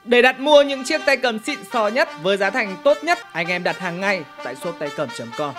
Để đặt mua những chiếc tay cầm xịn sò nhất với giá thành tốt nhất, anh em đặt hàng ngay tại shop taicầm.com.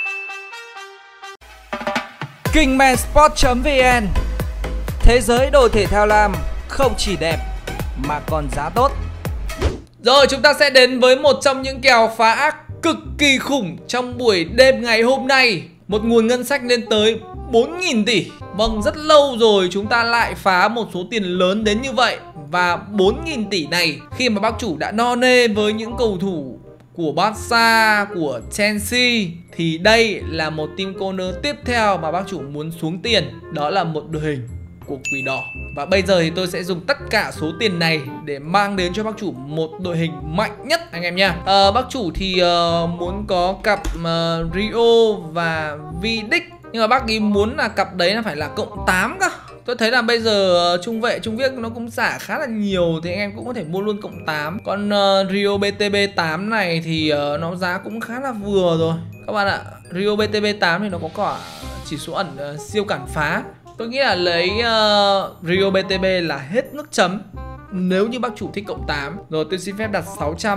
Kingmansport.vn. Thế giới đồ thể thao lam không chỉ đẹp mà còn giá tốt. Rồi chúng ta sẽ đến với một trong những kèo phá ác cực kỳ khủng trong buổi đêm ngày hôm nay. Một nguồn ngân sách lên tới 4.000 tỷ. Vâng, rất lâu rồi chúng ta lại phá một số tiền lớn đến như vậy. Và 4.000 tỷ này khi mà bác chủ đã no nê với những cầu thủ của Barca, của Chelsea, thì đây là một team corner tiếp theo mà bác chủ muốn xuống tiền. Đó là một đội hình của Quỷ Đỏ. Và bây giờ thì tôi sẽ dùng tất cả số tiền này để mang đến cho bác chủ một đội hình mạnh nhất anh em nha. Bác chủ thì muốn có cặp Rio và Vidic, nhưng mà bác ý muốn là cặp đấy là phải là cộng 8 cơ. Tôi thấy là bây giờ trung vệ, trung viết nó cũng xả khá là nhiều, thì anh em cũng có thể mua luôn cộng 8. Còn Rio BTB 8 này thì nó giá cũng khá là vừa rồi các bạn ạ. Rio BTB 8 thì nó có cả chỉ số ẩn siêu cản phá. Tôi nghĩ là lấy Rio BTB là hết nước chấm nếu như bác chủ thích cộng 8. Rồi tôi xin phép đặt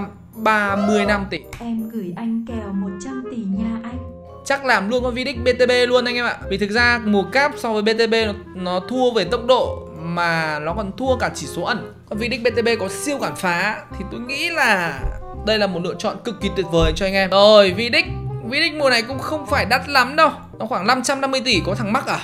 635 tỷ. Em gửi anh kèo 100 tỷ nha anh. Chắc làm luôn con Vidic BTB luôn anh em ạ. Vì thực ra mùa cáp so với BTB nó thua về tốc độ mà nó còn thua cả chỉ số ẩn. Con Vidic BTB có siêu cản phá thì tôi nghĩ là đây là một lựa chọn cực kỳ tuyệt vời cho anh em. Rồi Vidic mùa này cũng không phải đắt lắm đâu. Nó khoảng 550 tỷ. Có thằng mắc à?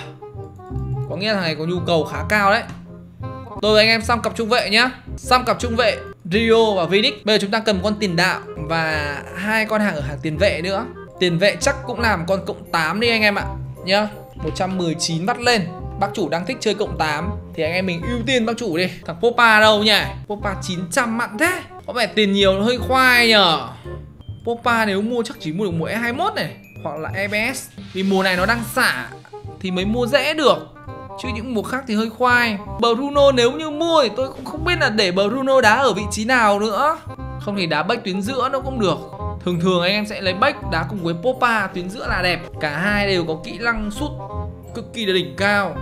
Có nghĩa là thằng này có nhu cầu khá cao đấy. Rồi anh em xong cặp trung vệ nhá. Xong cặp trung vệ Rio và Vidic. Bây giờ chúng ta cần một con tiền đạo và hai con hàng ở hàng tiền vệ nữa. Tiền vệ chắc cũng làm con cộng 8 đi anh em ạ nhá. 119 vắt lên. Bác chủ đang thích chơi cộng 8 thì anh em mình ưu tiên bác chủ đi. Thằng Popa đâu nhỉ? Popa 900 mặn thế. Có vẻ tiền nhiều nó hơi khoai nhờ. Popa nếu mua chắc chỉ mua được mùa E21 này hoặc là EBS. Vì mùa này nó đang xả thì mới mua dễ được, chứ những mùa khác thì hơi khoai. Bruno nếu như mua thì tôi cũng không biết là để Bruno đá ở vị trí nào nữa. Không thì đá bách tuyến giữa nó cũng được. Thường anh em sẽ lấy bách đá cùng với Popa tuyến giữa là đẹp. Cả hai đều có kỹ năng sút cực kỳ là đỉnh cao.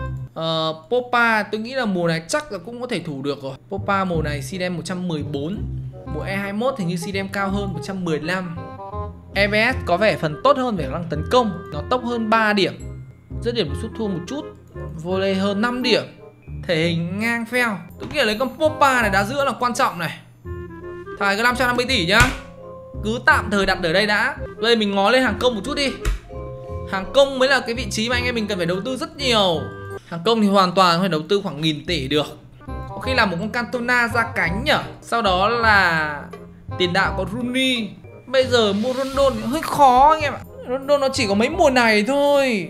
Popa tôi nghĩ là mùa này chắc là cũng có thể thủ được rồi. Popa mùa này CDM 114. Mùa E21 thì như CDM cao hơn 115. EBS có vẻ phần tốt hơn về khả năng tấn công. Nó tốc hơn 3 điểm. Dứt điểm sút thua một chút. Volley hơn 5 điểm. Thể hình ngang phèo. Tôi nghĩ là lấy con Popa này đá giữa là quan trọng này. Thằng này có 550 tỷ nhá. Cứ tạm thời đặt ở đây đã. Bây giờ mình ngó lên hàng công một chút đi. Hàng công mới là cái vị trí mà anh em mình cần phải đầu tư rất nhiều. Hàng công thì hoàn toàn phải đầu tư khoảng 1.000 tỷ được. Có khi làm một con Cantona ra cánh nhở. Sau đó là tiền đạo có Rooney. Bây giờ mua Rondon thì hơi khó anh em ạ. Rondon nó chỉ có mấy mùa này thôi.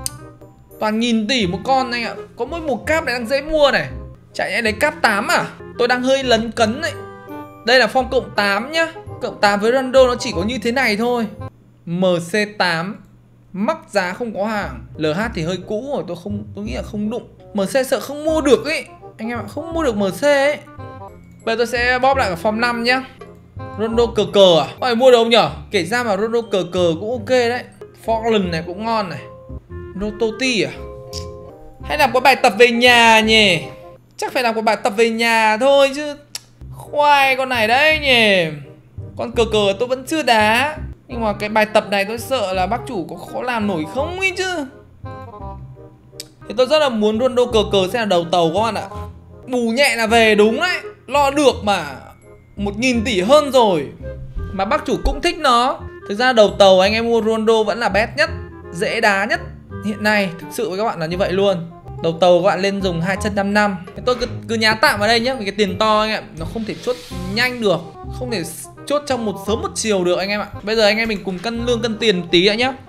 Toàn 1.000 tỷ một con anh ạ. Có mỗi một cáp này đang dễ mua này. Chạy nhẽ lấy cáp 8 à? Tôi đang hơi lấn cấn đấy. Đây là form cộng 8 nhá. Cộng 8 với Rondo nó chỉ có như thế này thôi. MC8 mắc giá không có hàng. LH thì hơi cũ rồi, tôi nghĩ là không đụng. MC sợ không mua được ấy. Anh em ạ, không mua được MC ấy. Bây giờ tôi sẽ bóp lại cả form 5 nhá. Rondo cờ à? Có phải mua được không nhở? Kể ra mà Rondo cờ cũng ok đấy. Fallen này cũng ngon này. Rototi à? Hay làm có bài tập về nhà nhỉ? Chắc phải làm có bài tập về nhà thôi chứ. Khoai con này đấy nhỉ. Con cờ tôi vẫn chưa đá. Nhưng mà cái bài tập này tôi sợ là bác chủ có khó làm nổi không ấy chứ. Thì tôi rất là muốn Rondo cờ sẽ là đầu tàu các bạn ạ. Bù nhẹ là về đúng đấy. Lo được mà. 1.000 tỷ hơn rồi. Mà bác chủ cũng thích nó. Thực ra đầu tàu anh em mua Rondo vẫn là best nhất, dễ đá nhất hiện nay. Thực sự với các bạn là như vậy luôn. Đầu tàu các bạn lên dùng 2 chân 5 năm. Tôi cứ nhá tạm vào đây nhé. Vì cái tiền to anh em, nó không thể chốt nhanh được. Không thể chốt trong một sớm một chiều được anh em ạ. Bây giờ anh em mình cùng cân lương cân tiền tí đã nhá.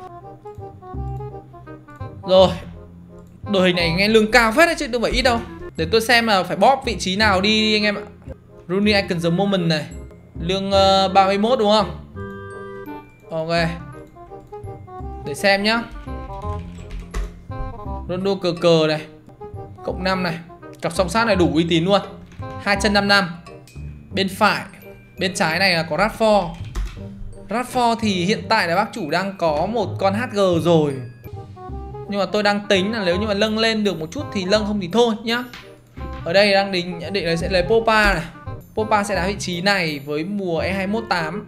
Rồi. Đội hình này nghe lương cao phết đấy chứ đâu phải ít đâu. Để tôi xem là phải bóp vị trí nào đi anh em ạ. Rooney Icon the Moment này. Lương 31 đúng không? Ok. Để xem nhá. Rondo cờ này. Cộng 5 này. Cặp song sát này đủ uy tín luôn. 2 chân 5 năm. Bên phải. Bên trái này là có Rashford. Rashford thì hiện tại là bác chủ đang có một con HG rồi. Nhưng mà tôi đang tính là nếu như mà nâng lên được một chút thì nâng, không thì thôi nhá. Ở đây đang định là sẽ lấy Popa này. Popa sẽ đá vị trí này với mùa E218.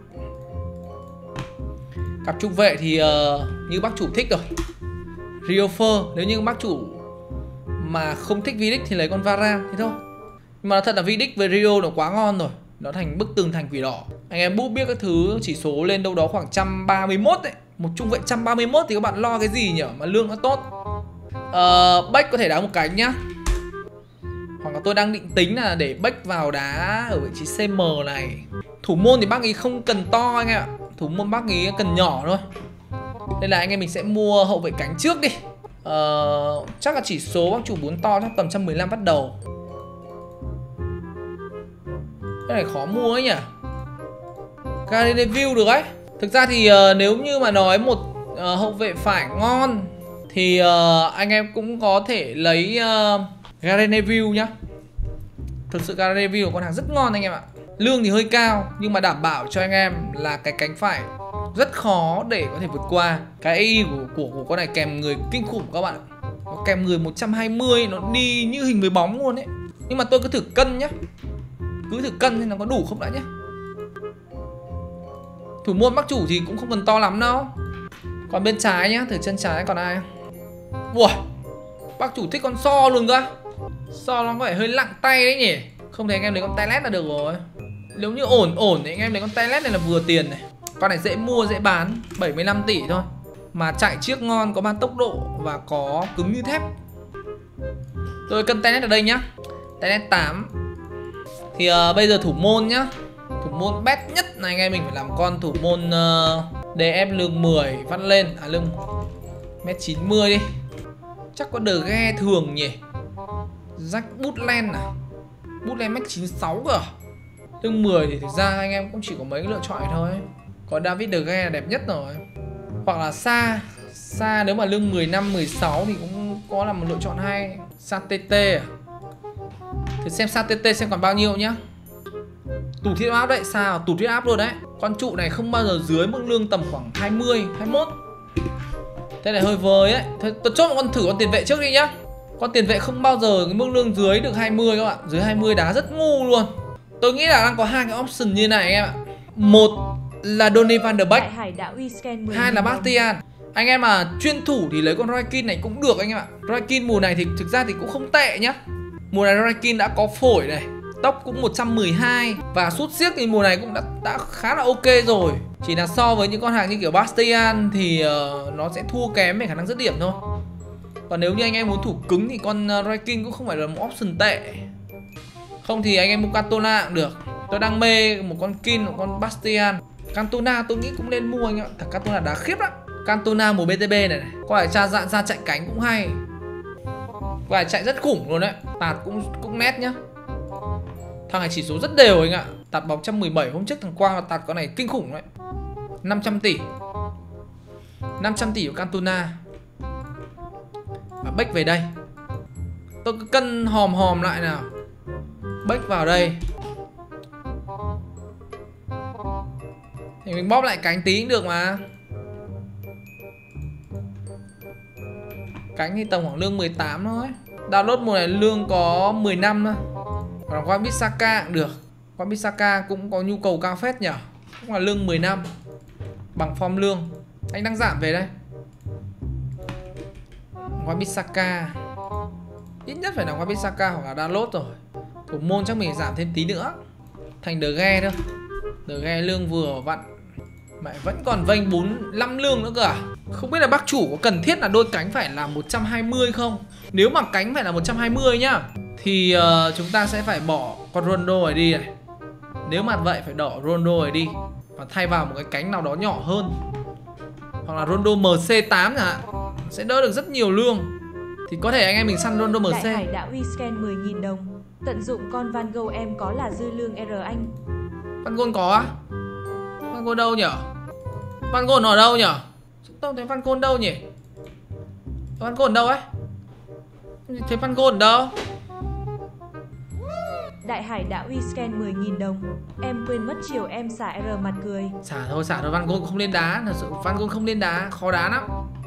Cặp trung vệ thì như bác chủ thích rồi, Riofer. Nếu như bác chủ mà không thích Vidic thì lấy con Varane thế thôi. Nhưng mà thật là Vidic với Rio nó quá ngon rồi, nó thành bức tường thành quỷ đỏ. Anh em bút biết các thứ chỉ số lên đâu đó khoảng 131 đấy. Một trung vệ 131 thì các bạn lo cái gì nhỉ, mà lương nó tốt. Beck có thể đá một cánh nhá. Hoặc là tôi đang định tính là để Beck vào đá ở vị trí CM này. Thủ môn thì bác ý không cần to anh em ạ, thủ môn bác ý cần nhỏ thôi. Nên là anh em mình sẽ mua hậu vệ cánh trước đi. Chắc là chỉ số bác chủ 4 to chắc tầm 115 bắt đầu. Cái này khó mua ấy nhỉ. Gary Neville được ấy. Thực ra thì nếu như mà nói một hậu vệ phải ngon thì anh em cũng có thể lấy Gary Neville nhá. Thực sự Gary Neville là con hàng rất ngon anh em ạ. Lương thì hơi cao nhưng mà đảm bảo cho anh em là cái cánh phải rất khó để có thể vượt qua. Cái AI của con này kèm người kinh khủng các bạn ạ. Nó kèm người 120, nó đi như hình với bóng luôn ấy. Nhưng mà tôi cứ thử cân nhá. Cứ thử cân xem nó có đủ không đã nhé. Thủ môn bác chủ thì cũng không cần to lắm đâu. Còn bên trái nhá, thử chân trái còn ai. Ui, bác chủ thích con So luôn cơ. So nó có vẻ hơi nặng tay đấy nhỉ. Không thì anh em lấy con Telet là được rồi. Nếu như ổn thì anh em lấy con Telet này là vừa tiền này. Con này dễ mua dễ bán, 75 tỷ thôi. Mà chạy chiếc ngon, có ban tốc độ và có cứng như thép. Tôi cân Telet ở đây nhá. Telet 8. Thì bây giờ thủ môn nhá. Thủ môn best nhất này anh em mình phải làm con thủ môn DF lương 10 phát lên. À lương 1m90 đi. Chắc có De Gea thường nhỉ. Jack Butland à. Butland 1m96 cơ. Lương 10 thì thực ra anh em cũng chỉ có mấy cái lựa chọn thôi. Có David De Gea là đẹp nhất rồi. Hoặc là Sa nếu mà lương 15-16 thì cũng có là một lựa chọn hay. Sa TT à. Thử xem Sa TT xem còn bao nhiêu nhá. Tụt huyết áp đấy, sao tụt huyết áp luôn đấy. Con trụ này không bao giờ dưới mức lương tầm khoảng 20, 21. Thế này hơi vơi ấy. Thôi tôi chốt một con thử con tiền vệ trước đi nhá. Con tiền vệ không bao giờ cái mức lương dưới được 20 các bạn. Dưới 20 đá rất ngu luôn. Tôi nghĩ là đang có hai cái option như này anh em ạ. Một là Donny van der Beek, hai là Bastian. Anh em mà chuyên thủ thì lấy con Roy Keane này cũng được anh em ạ. Roy Keane mùa này thì thực ra thì cũng không tệ nhá. Mùa này Roy Keane đã có phổi này, tốc cũng 112 và sút xiếc thì mùa này cũng đã khá là ok rồi. Chỉ là so với những con hàng như kiểu Bastian thì nó sẽ thua kém về khả năng dứt điểm thôi. Còn nếu như anh em muốn thủ cứng thì con Roy Keane cũng không phải là một option tệ. Không thì anh em mua Cantona cũng được. Tôi đang mê một con Keane, một con Bastian. Cantona tôi nghĩ cũng nên mua anh ạ. Thằng Cantona đá khiếp lắm. Cantona mùa BTB này, có phải ra chạy cánh cũng hay. Có phải chạy rất khủng luôn đấy. Tạt cũng nét nhá. Thằng này chỉ số rất đều anh ạ. Tạt bóng 117 hôm trước thằng Quang tạt con này kinh khủng đấy. 500 tỷ. 500 tỷ của Cantona. Và Beck về đây. Tôi cứ cân hòm lại nào. Beck vào đây. Thì mình bóp lại cánh tí cũng được mà. Cánh thì tầm khoảng lương 18 thôi. Download mùa này lương có 10 năm thôi. Còn Wan Bissaka cũng được. Wan Bissaka cũng có nhu cầu cao phết nhỉ. Cũng là lương 10 năm. Bằng form lương. Anh đang giảm về đây. Wan Bissaka ít nhất phải là Wan Bissaka hoặc là download rồi. Thủ môn chắc mình giảm thêm tí nữa. Thành De Gea thôi. De Gea lương vừa vặn. Mẹ vẫn còn vênh 45 lương nữa cơ à. Không biết là bác chủ có cần thiết là đôi cánh phải là 120 không. Nếu mà cánh phải là 120 nhá thì chúng ta sẽ phải bỏ con Ronaldo này đi này. Nếu mà vậy phải đỏ Ronaldo này đi và thay vào một cái cánh nào đó nhỏ hơn. Hoặc là Ronaldo MC8 chẳng hạn. Sẽ đỡ được rất nhiều lương. Thì có thể anh em mình săn Ronaldo MC. Đại Hải đã scan 10.000 đồng. Tận dụng con Van Gogh em có là dư lương R anh. Van Gogh có á? Van Gogh đâu nhở? Van Gogh ở đâu nhở? Tôi thấy Van Gogh đâu nhỉ? Van Gogh ở đâu ấy? Thấy Van Gogh ở đâu? Đại Hải đã scan 10.000 đồng. Em quên mất chiều em xả R mặt cười. Xả thôi Van Gogh không lên đá. Thật sự Van Gogh không lên đá, khó đá lắm.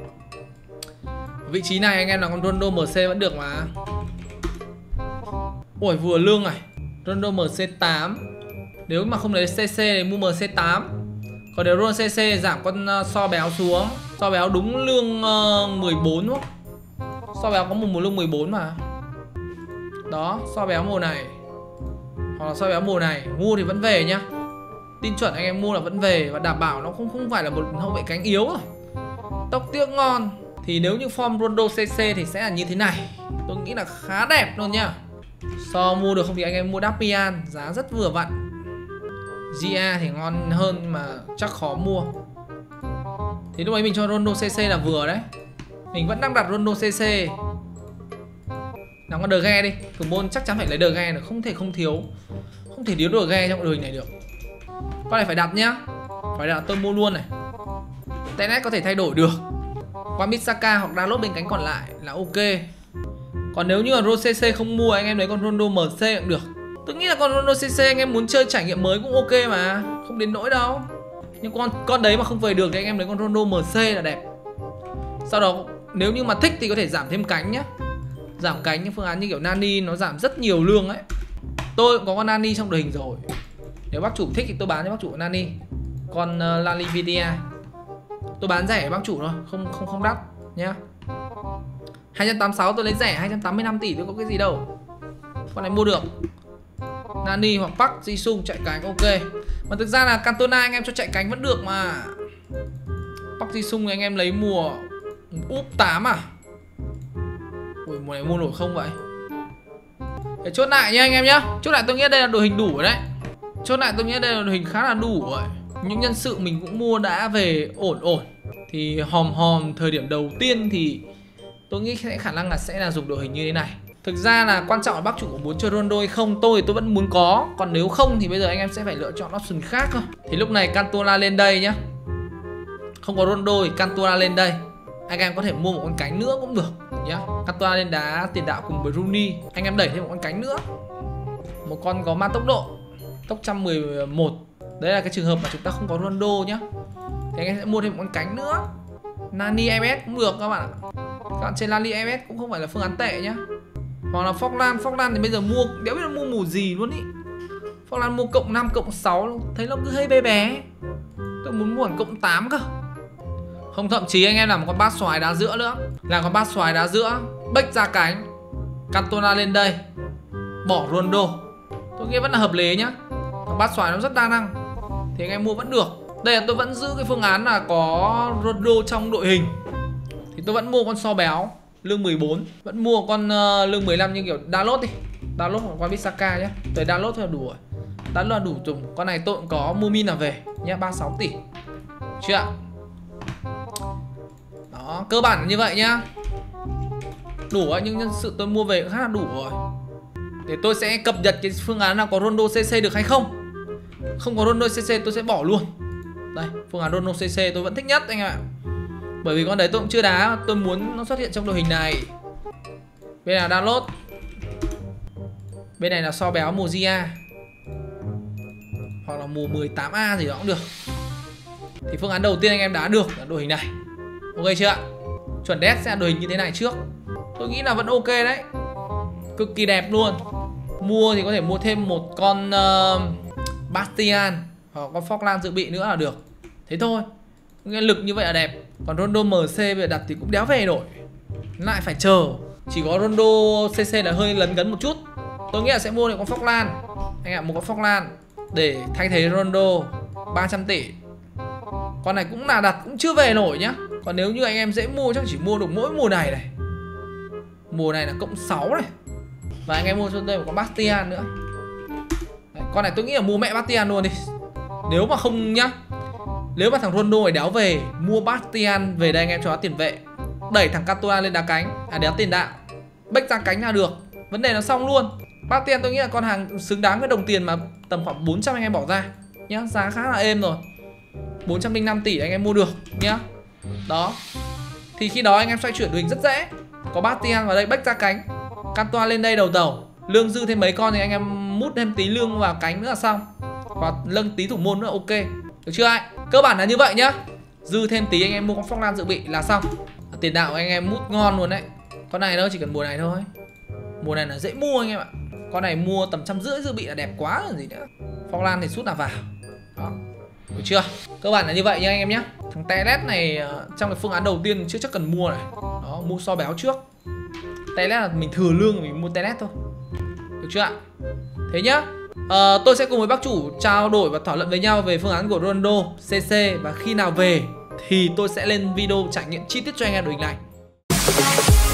Vị trí này anh em là con Ronaldo MC vẫn được mà. Ôi vừa lương này. Ronaldo MC8 Nếu mà không lấy CC thì mua MC8. Còn nếu roll CC thì giảm con so béo xuống. So béo đúng lương 14 đúng không? So béo có một lương 14 mà. Đó, so béo mùa này. Hoặc là so béo mùa này. Mua thì vẫn về nhá. Tin chuẩn anh em mua là vẫn về. Và đảm bảo nó không phải là một hậu vệ cánh yếu rồi. Tốc tiếc ngon. Thì nếu như form Rondo CC thì sẽ là như thế này. Tôi nghĩ là khá đẹp luôn nhá. So mua được không thì anh em mua Dapian. Giá rất vừa vặn. GA thì ngon hơn nhưng mà chắc khó mua. Thì lúc ấy mình cho Rondo CC là vừa đấy. Mình vẫn đang đặt Rondo CC. Nào con De Gea đi. Thủ môn chắc chắn phải lấy De Gea được. Không thể không thiếu. Không thể thiếu De Gea trong đội hình này được. Con này phải đặt nhá. Phải đặt tôi mua luôn này. Tenet có thể thay đổi được. Qua Misaka hoặc Dalot bên cánh còn lại là ok. Còn nếu như là Rondo CC không mua, anh em lấy con Rondo MC cũng được. Tôi nghĩ là con Rondo CC anh em muốn chơi trải nghiệm mới cũng ok mà. Không đến nỗi đâu. Nhưng con đấy mà không về được thì anh em lấy con Rondo MC là đẹp. Sau đó nếu như mà thích thì có thể giảm thêm cánh nhé. Giảm cánh những phương án như kiểu Nani nó giảm rất nhiều lương ấy. Tôi cũng có con Nani trong đội hình rồi. Nếu bác chủ thích thì tôi bán cho bác chủ Nani. Con Lali VTI tôi bán rẻ bác chủ thôi, không đắt nhá. 286 tôi lấy rẻ, 285 tỷ tôi có cái gì đâu. Con này mua được. Nani hoặc Park Ji-sung chạy cánh ok. Mà thực ra là Cantona anh em cho chạy cánh vẫn được mà. Park Ji-sung anh em lấy mùa úp 8 à. Ui, mùa này mua nổi không vậy? Để chốt lại nha anh em nhá. Chốt lại tôi nghĩ đây là đội hình đủ rồi đấy. Chốt lại tôi nghĩ đây là đội hình khá là đủ rồi. Những nhân sự mình cũng mua đã về ổn. Thì hòm thời điểm đầu tiên thì tôi nghĩ sẽ khả năng là sẽ là dùng đội hình như thế này. Thực ra là quan trọng là bác chủ có muốn chơi Rondo hay không. Tôi vẫn muốn có. Còn nếu không thì bây giờ anh em sẽ phải lựa chọn option khác thôi. Thì lúc này Cantona lên đây nhá. Không có Rondo thì Cantona lên đây. Anh em có thể mua một con cánh nữa cũng được nhá. Cantona lên đá tiền đạo cùng với Rooney. Anh em đẩy thêm một con cánh nữa. Một con có man tốc độ. Tốc 111. Đấy là cái trường hợp mà chúng ta không có Rondo nhá. Thì anh em sẽ mua thêm một con cánh nữa. Nani MS cũng được các bạn ạ. Các bạn chơi Nani MS cũng không phải là phương án tệ nhá. Hoặc là Forlan thì bây giờ mua đéo biết là mua mùa gì luôn ý. Forlan mua cộng 5 cộng 6 thấy nó cứ hơi bé bé. Tôi muốn mua hẳn cộng 8 cơ. Không, thậm chí anh em làm một con bát xoài đá giữa nữa. Làm con bát xoài đá giữa, bếch ra cánh, Cantona lên đây, bỏ Rondo. Tôi nghĩ vẫn là hợp lý nhá. Con bát xoài nó rất đa năng. Thì anh em mua vẫn được. Đây là tôi vẫn giữ cái phương án là có Rondo trong đội hình. Thì tôi vẫn mua con so béo lương 14. Vẫn mua con lương 15 như kiểu Dalot đi. Dalot hoặc con Misaka nhé. Tới Dalot thôi là đủ rồi. Dalot là đủ dùng. Con này tôi cũng có Mumin là về nhé, 36 tỷ. Chưa ạ? Đó, cơ bản là như vậy nhá. Đủ rồi, nhưng nhân sự tôi mua về cũng khá là đủ rồi. Để tôi sẽ cập nhật cái phương án nào có Rondo CC được hay không. Không có Rondo CC tôi sẽ bỏ luôn. Đây, phương án Rondo CC tôi vẫn thích nhất anh em ạ. Bởi vì con đấy tôi cũng chưa đá, tôi muốn nó xuất hiện trong đội hình này. Bên này là Dalot. Bên này là so béo mùa Gia. Hoặc là mùa 18A gì đó cũng được. Thì phương án đầu tiên anh em đá được là đội hình này. Ok chưa ạ? Chuẩn đét sẽ là đội hình như thế này trước. Tôi nghĩ là vẫn ok đấy. Cực kỳ đẹp luôn. Mua thì có thể mua thêm một con Bastian hoặc con Forlan dự bị nữa là được. Thế thôi. Nghe lực như vậy là đẹp. Còn Rondo MC về đặt thì cũng đéo về nổi. Lại phải chờ. Chỉ có Rondo CC là hơi lấn cấn một chút. Tôi nghĩ là sẽ mua được con Forlan. Anh ạ, một con Forlan để thay thế Rondo 300 tỷ. Con này cũng là đặt cũng chưa về nổi nhá. Còn nếu như anh em dễ mua chắc chỉ mua được mỗi mùa này này. Mùa này là cộng 6 này. Và anh em mua cho đây một con Bastian nữa. Đấy, con này tôi nghĩ là mua mẹ Bastian luôn đi. Nếu mà không nhá, nếu mà thằng Rondo này đéo về, mua Bastian về đây anh em cho nó tiền vệ. Đẩy thằng Cantona lên đá cánh, đéo tiền đạo, bếch ra cánh là được. Vấn đề nó xong luôn. Bastian tôi nghĩ là con hàng xứng đáng với đồng tiền mà tầm khoảng 400 anh em bỏ ra nhá, giá khá là êm rồi. 405 tỷ anh em mua được nhá. Đó. Thì khi đó anh em xoay chuyển đội hình rất dễ. Có Bastian vào đây bếch ra cánh, Cantona lên đây đầu tàu. Lương dư thêm mấy con thì anh em mút thêm tí lương vào cánh nữa là xong. Và lưng tí thủ môn nữa ok. Được chưa anh? Cơ bản là như vậy nhá. Dư thêm tí anh em mua con Forlan dự bị là xong. Tiền đạo anh em mút ngon luôn đấy. Con này đâu chỉ cần mùa này thôi. Mùa này là dễ mua anh em ạ. Con này mua tầm 150 dự bị là đẹp quá rồi gì nữa. Forlan thì sút nào vào. Đó. Được chưa? Cơ bản là như vậy nha anh em nhé. Thằng Telet này trong cái phương án đầu tiên chưa chắc cần mua này. Đó, mua so béo trước. Telet là mình thừa lương mình mua Telet thôi. Được chưa ạ? Thế nhá. Tôi sẽ cùng với bác chủ trao đổi và thảo luận với nhau về phương án của Ronaldo, CC, và khi nào về thì tôi sẽ lên video trải nghiệm chi tiết cho anh em đội hình này.